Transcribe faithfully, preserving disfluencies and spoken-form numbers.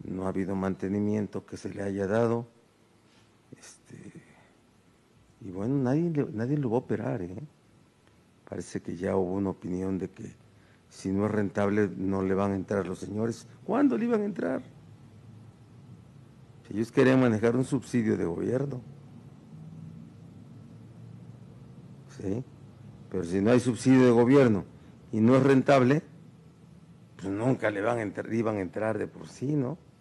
no ha habido mantenimiento que se le haya dado, este, y bueno, nadie, nadie lo va a operar, ¿eh? Parece que ya hubo una opinión de que si no es rentable no le van a entrar los señores. ¿Cuándo le iban a entrar? Si ellos querían manejar un subsidio de gobierno, ¿sí? Pero si no hay subsidio de gobierno y no es rentable, pues nunca le van a entrar, iban a entrar de por sí, ¿no?